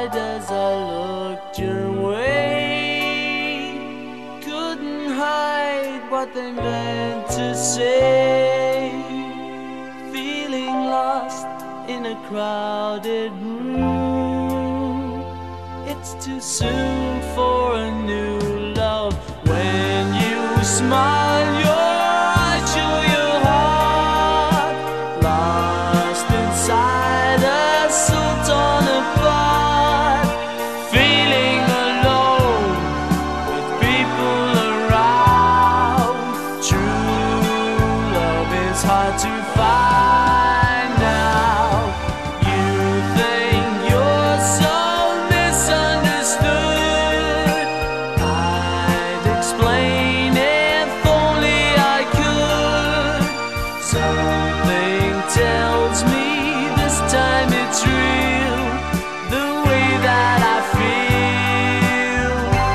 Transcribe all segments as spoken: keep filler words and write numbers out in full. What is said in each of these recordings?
wide as I looked your way. Couldn't hide what they meant to say. Feeling lost in a crowded room. It's too soon for a new love. When you smile, your eyes show your heart. Lost inside a soul torn apart. Feeling alone with people around. True love is hard to find now. You think you're so misunderstood. I'd explain if only I could. Something tells me this time it's real, the way that I feel.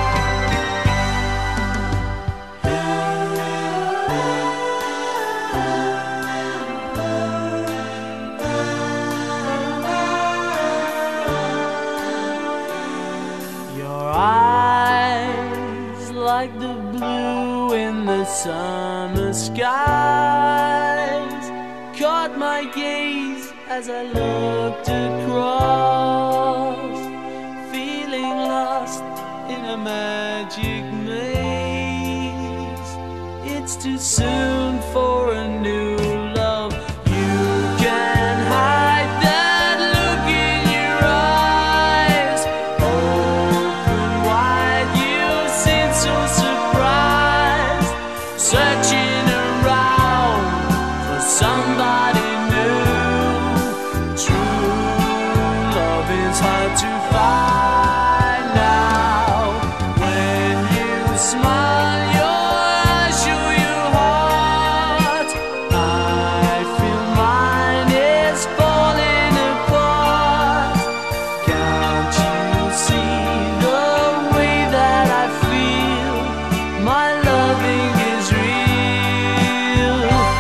Your eyes like the blue in the summer skies caught my gaze as I looked across, feeling lost in a magic maze. It's too soon for a new love. You can hide that look in your eyes. Open wide, you seem so surprised, searching around for somebody new. True love is hard to find now. When you smile, your eyes show your heart. I feel mine is falling apart. Can't you see the way that I feel? My loving is real.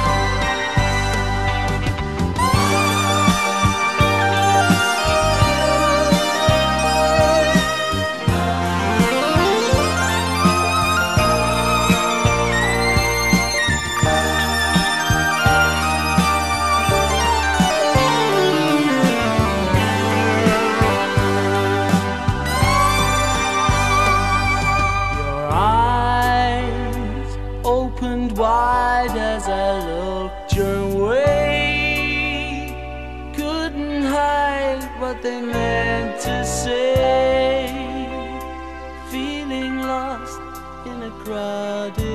Your eyes opened wide as I looked your way. Couldn't hide what they meant to say. Feeling lost in a crowded